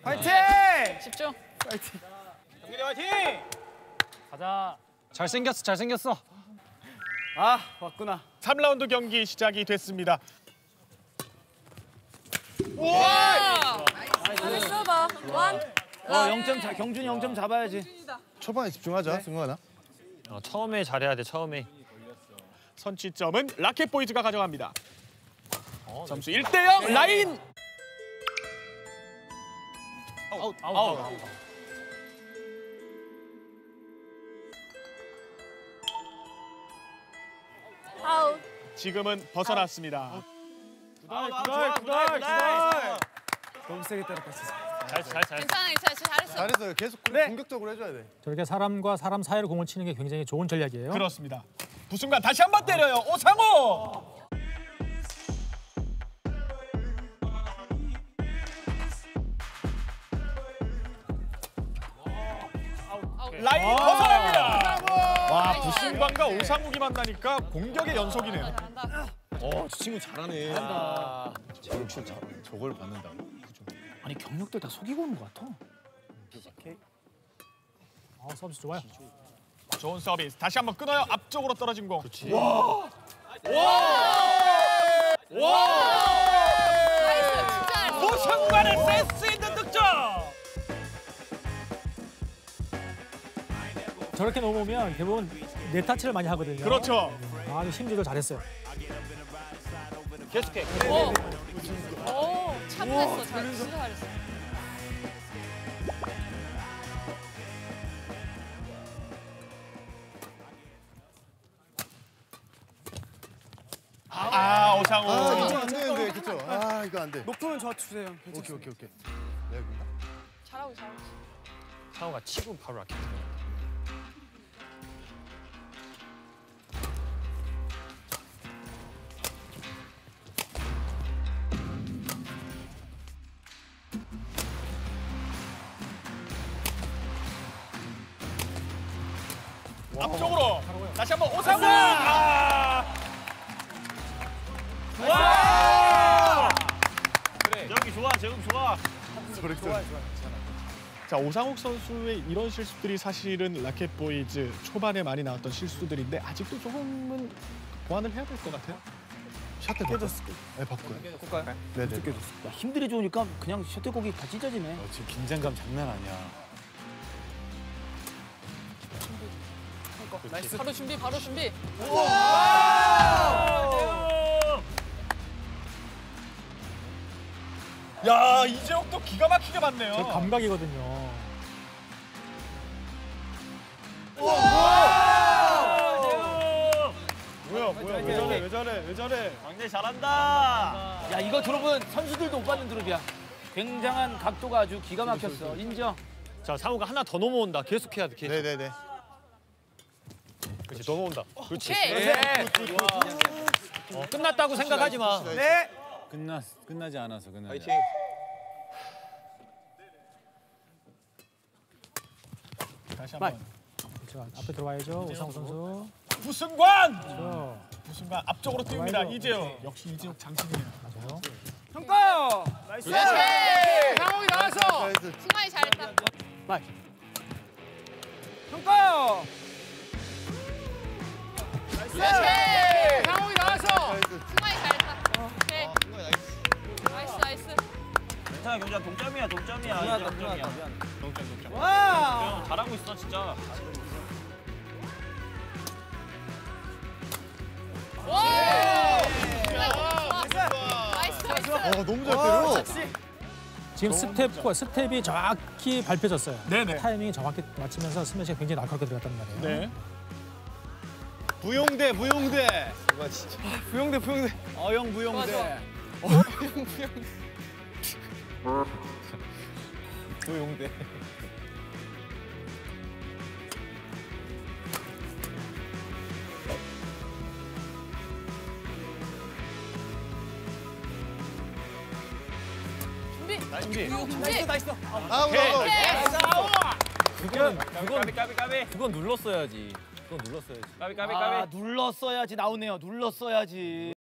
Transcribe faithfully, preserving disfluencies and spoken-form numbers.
화이팅! 집중. 화이팅! 경민이 화이팅! 가자. 잘생겼어, 잘생겼어. 아, 왔구나. 삼 라운드 경기 시작이 됐습니다. 와! 잘했어 봐. 원. 어, 영 점 자, 경준이 영 점 잡아야지. 초반에 집중하자, 승관아. 어, 처음에 잘해야 돼, 처음에. 선취점은 라켓 보이즈가 가져갑니다. 점수 일 대 영 라인. 아웃, 아웃, 아웃. 아웃. 아웃. 지금은 벗어났습니다. 구달, 구달, 구달, 구달. 너무 세게 때렸다, 진짜. 잘했어, 잘했어. 괜찮아, 괜찮아. 잘했어. 잘했어요. 계속 네. 공격적으로 해줘야 돼. 저렇게 사람과 사람 사이로 공을 치는 게 굉장히 좋은 전략이에요. 그렇습니다. 부순간 다시 한 번 때려요. 오상호. 라인 벗어납니다. 와, 부순관과 오상욱이 만나니까 공격의 연속이네요. 잘한다. 어, 저 친구 잘하네. 잘한다. 저걸 잘 저걸 받는다고. 아니, 경력들 다 속이고 오는 것 같아. 아, 서비스 좋아요. 좋은 서비스. 다시 한번 끊어요. 앞쪽으로 떨어진 공. 그렇지. 와! 와! 와! 나이스, 진짜 잘했어. 오상관의 센스 있는 득점. 저렇게 넘어오면 대부분 네타치를 많이 하거든요. 그렇죠. 아주 심지도 잘했어요. 계속해. 오. 오, 참됐어. 잘, 진짜 잘했어. 아, 오상호. 아, 이거 안 되는데, 그쵸? 아, 이거 안 돼. 높으면 저 주세요. 오케이, 오케이, 오케이. 내가 잘하고 잘하고. 상호가 치고 바로 라켓 들어가. 앞쪽으로. 다시 한번 오상호. 아! 와! 그래. 여기 좋아, 재웅 좋아. 저렇게 좋아요, 좋아요. 자, 오상욱 선수의 이런 실수들이 사실은 라켓 보이즈 초반에 많이 나왔던 실수들인데 아직도 조금은 보완을 해야 될 것 같아요. 샷대 깨졌을 때. 네, 바꿔요. 볼까요? 네, 네. 야, 힘들이 좋으니까 그냥 셔틀곡이 다 찢어지네. 어, 지금 긴장감 장난 아니야. 나이스. 바로 준비, 바로 준비. 야, 이재욱도 기가 막히게 봤네요. 저 감각이거든요. 뭐야, 뭐야, 왜 저래, 왜 저래, 왜 저래. 왕대 잘한다. 야, 이거 드롭은 선수들도 못 받는 드롭이야. 굉장한 각도가 아주 기가 막혔어. 인정. 자, 상호가 하나 더 넘어온다. 계속해야 돼, 계속. 네, 네, 네. 그렇지, 넘어온다. 그렇지. 오케이. 어, 끝났다고 생각하지 마. 네. 끝났 끝나지 않아서 끝나지. 파이팅. 다시 한번. 자, 앞에 들어와야죠. 오상호 선수. 부승관! 그렇죠. 부승관 앞쪽으로 띄웁니다. 들어와야죠. 이재욱. 역시 이재욱 장신이네요. 맞아요. 평가요. 나이스. 상욱이 나이스. 승관이 잘했다. 마이. 평가요. 상욱이 나왔어. 승관이 잘했다. 오케이. 나이스, 나이스. 괜찮아, 경주야. 동점이야, 동점이야. 미안하다, 이제 동점이야. 미안하다. 동점, 동점. 와. 잘하고 있어, 진짜. 와! 나이스, 나이스. 어, 너무 잘 때려. 지금 스텝과 스텝이 정확히 밟혀졌어요. 네네. 타이밍이 정확히 맞추면서 스매시가 굉장히 날카롭게 들어갔단 말이에요. 네. 부용대 부용대. 부용대, 부용대. 어영 좋아, 부용대. 좋아. 부용대. 준비. 준비. 준비. 나이스. 아우, 아우. 그건, 그건, 까비, 까비, 까비. 그건 눌렀어야지. 그건 눌렀어야지. 까비, 까비, 까비. 아, 눌렀어야지 나오네요. 눌렀어야지.